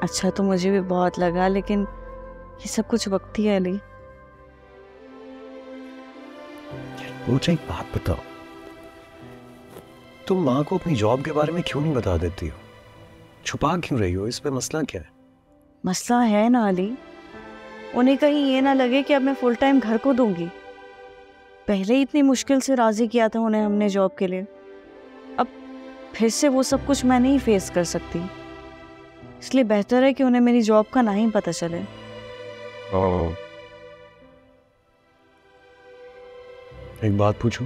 अच्छा तो मुझे भी बहुत लगा, लेकिन ये सब कुछ वक्ती है अली। मुझे एक बात बताओ, तुम माँ को अपनी जॉब के बारे में क्यों नहीं बता देती हो? छुपा क्यों रही हो? इसमें मसला क्या है? मसला है ना अली, उन्हें कहीं ये ना लगे कि अब मैं फुल टाइम घर को दूंगी। पहले ही इतनी मुश्किल से राजी किया था उन्हें हमने जॉब के लिए, अब फिर से वो सब कुछ मैं नहीं फेस कर सकती। इसलिए बेहतर है कि उन्हें मेरी जॉब का नहीं पता चले। एक बात पूछूं?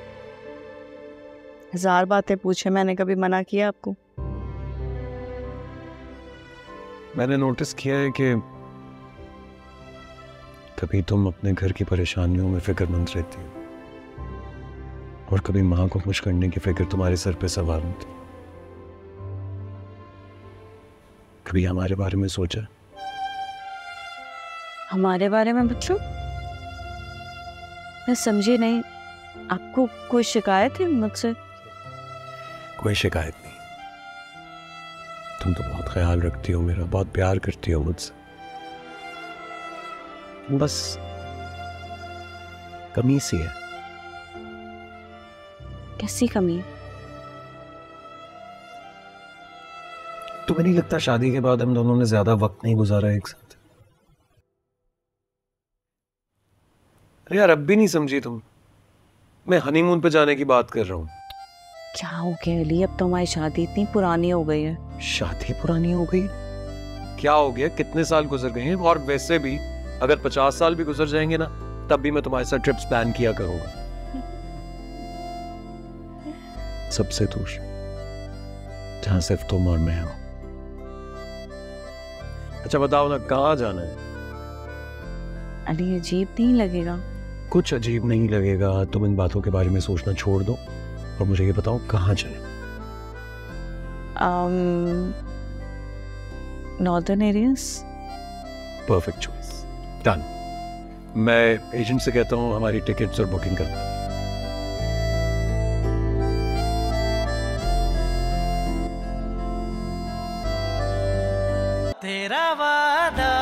1000 बातें पूछे, मैंने कभी मना किया आपको? मैंने नोटिस किया है कि कभी तुम अपने घर की परेशानियों में फिक्रमंद रहती हो और कभी माँ को खुश करने की फिक्र तुम्हारे सर पे सवार होती। कभी हमारे बारे में सोचा? हमारे बारे में मतलब? मैं समझी नहीं, आपको कोई शिकायत है मुझसे? कोई शिकायत नहीं। तुम तो बहुत ख्याल रखती हो मेरा, बहुत प्यार करती हो मुझसे। बस कमी सी है। कैसी कमी? तुम्हें नहीं लगता शादी के बाद हम दोनों ने ज्यादा वक्त नहीं गुजारा एक साथ? अरे यार, अब भी नहीं समझी तुम? मैं हनीमून पे जाने की बात कर रहा हूँ। क्या हो गया अली, अब तो हमारी शादी इतनी पुरानी हो गई है। शादी पुरानी हो गई? क्या हो गया? कितने साल गुजर गए हैं? और वैसे भी अगर 50 साल भी गुजर जाएंगे ना, तब भी मैं तुम्हारे साथ ट्रिप्स प्लान किया करूंगा। सबसे दूर, जहां सिर्फ तुम और मैं हो। अच्छा बताओ ना, कहाँ जाना है? अली अजीब नहीं लगेगा? कुछ अजीब नहीं लगेगा। तुम इन बातों के बारे में सोचना छोड़ दो और मुझे ये बताओ कहाँ चले। Northern areas. Perfect choice, done. मैं एजेंट से कहता हूँ हमारी टिकट्स और बुकिंग करना। तेरा वादा